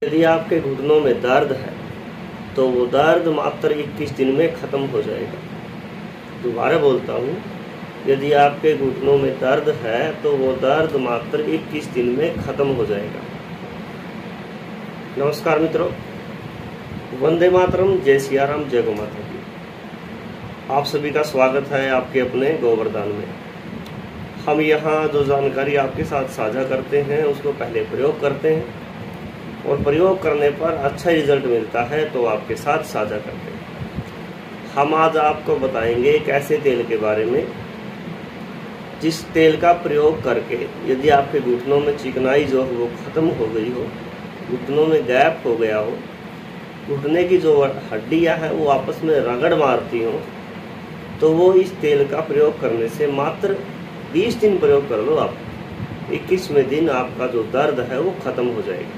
यदि आपके घुटनों में दर्द है तो वो दर्द मात्र 21 दिन में ख़त्म हो जाएगा। दोबारा बोलता हूँ, यदि आपके घुटनों में दर्द है तो वो दर्द मात्र 21 दिन में ख़त्म हो जाएगा। नमस्कार मित्रों, वंदे मातरम, जय सिया राम, जय गौ माता की। आप सभी का स्वागत है आपके अपने गोवर्धन में। हम यहाँ जो जानकारी आपके साथ साझा करते हैं उसको पहले प्रयोग करते हैं और प्रयोग करने पर अच्छा रिजल्ट मिलता है तो आपके साथ साझा करते हैं। हम आज आपको बताएंगे एक ऐसे तेल के बारे में जिस तेल का प्रयोग करके यदि आपके घुटनों में चिकनाई जो है वो ख़त्म हो गई हो, घुटनों में गैप हो गया हो, घुटने की जो हड्डियां हैं वो आपस में रगड़ मारती हो, तो वो इस तेल का प्रयोग करने से मात्र 20 दिन प्रयोग कर लो आप, 21वें दिन आपका जो दर्द है वो ख़त्म हो जाएगा।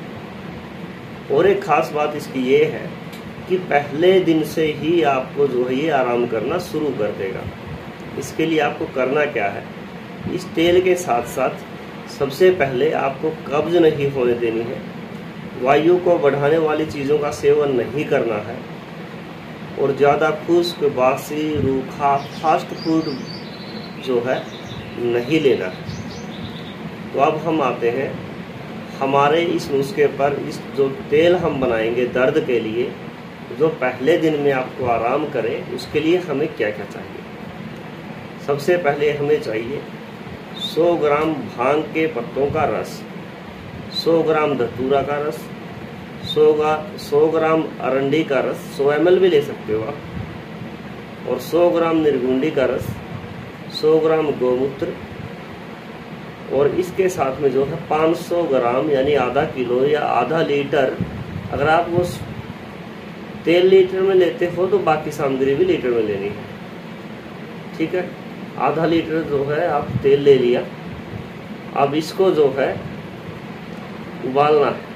और एक ख़ास बात इसकी ये है कि पहले दिन से ही आपको जो है ये आराम करना शुरू कर देगा। इसके लिए आपको करना क्या है, इस तेल के साथ साथ सबसे पहले आपको कब्ज नहीं होने देनी है, वायु को बढ़ाने वाली चीज़ों का सेवन नहीं करना है और ज़्यादा खुश्क, बासी, रूखा, फास्ट फूड जो है नहीं लेना है। तो अब हम आते हैं हमारे इस नुस्खे पर। इस जो तेल हम बनाएंगे दर्द के लिए, जो पहले दिन में आपको आराम करे, उसके लिए हमें क्या क्या चाहिए। सबसे पहले हमें चाहिए 100 ग्राम भांग के पत्तों का रस, 100 ग्राम धतूरा का रस, 100 ग्राम अरंडी का रस, 100 ml भी ले सकते हो आप, और 100 ग्राम निर्गुंडी का रस, 100 ग्राम गौमूत्र, और इसके साथ में जो है 500 ग्राम यानी आधा किलो या आधा लीटर। अगर आप वो तेल लीटर में लेते हो तो बाकी सामग्री भी लीटर में लेनी है, ठीक है। आधा लीटर जो है आप तेल ले लिया। अब इसको जो है उबालना है।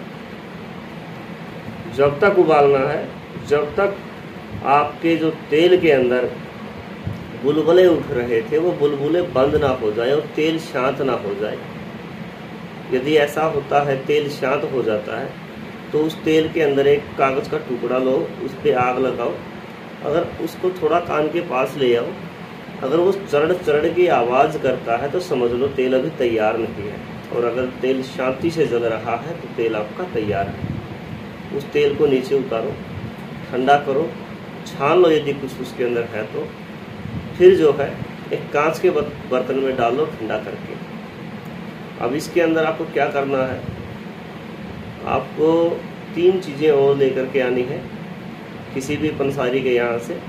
जब तक उबालना है जब तक आपके जो तेल के अंदर बुलबुले उठ रहे थे वो बुलबुले बंद ना हो जाए और तेल शांत ना हो जाए। यदि ऐसा होता है, तेल शांत हो जाता है, तो उस तेल के अंदर एक कागज़ का टुकड़ा लो, उस पर आग लगाओ। अगर उसको थोड़ा कान के पास ले आओ, अगर वो चरड़ चरड़ की आवाज़ करता है तो समझ लो तेल अभी तैयार नहीं है, और अगर तेल शांति से जल रहा है तो तेल आपका तैयार है। उस तेल को नीचे उतारो, ठंडा करो, छान लो यदि कुछ उसके अंदर है तो। फिर जो है एक कांच के बर्तन में डालो ठंडा करके। अब इसके अंदर आपको क्या करना है, आपको 3 चीज़ें और लेकर के आनी है किसी भी पंसारी के यहाँ से।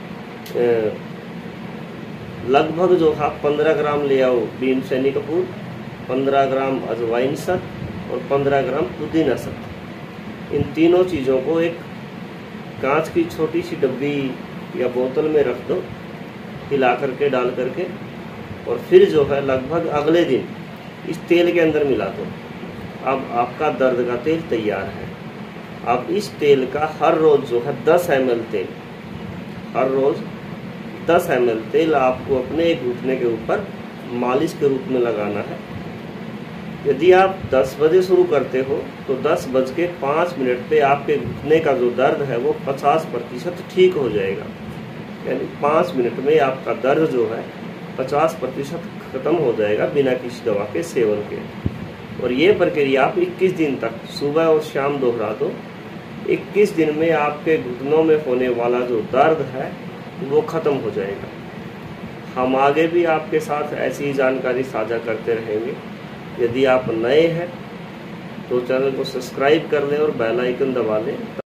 लगभग जो है 15 ग्राम ले आओ भीमसेनी कपूर, 15 ग्राम अजवाइन सत और 15 ग्राम पुदीना सत। इन तीनों चीज़ों को एक कांच की छोटी सी डब्बी या बोतल में रख दो, हिला करके डाल करके, और फिर जो है लगभग अगले दिन इस तेल के अंदर मिला दो। अब आपका दर्द का तेल तैयार है। अब इस तेल का हर रोज़ जो है 10 ml तेल, हर रोज़ 10 ml तेल आपको अपने घुटने के ऊपर मालिश के रूप में लगाना है। यदि आप 10 बजे शुरू करते हो तो 10:05 पे आपके घुटने का जो दर्द है वो 50% ठीक हो जाएगा। यानी 5 मिनट में आपका दर्द जो है 50% ख़त्म हो जाएगा बिना किसी दवा के सेवन के। और ये प्रक्रिया आप 21 दिन तक सुबह और शाम दोहरा दो। 21 दिन में आपके घुटनों में होने वाला जो दर्द है वो ख़त्म हो जाएगा। हम आगे भी आपके साथ ऐसी जानकारी साझा करते रहेंगे। यदि आप नए हैं तो चैनल को सब्सक्राइब कर लें और बेल आइकन दबा लें।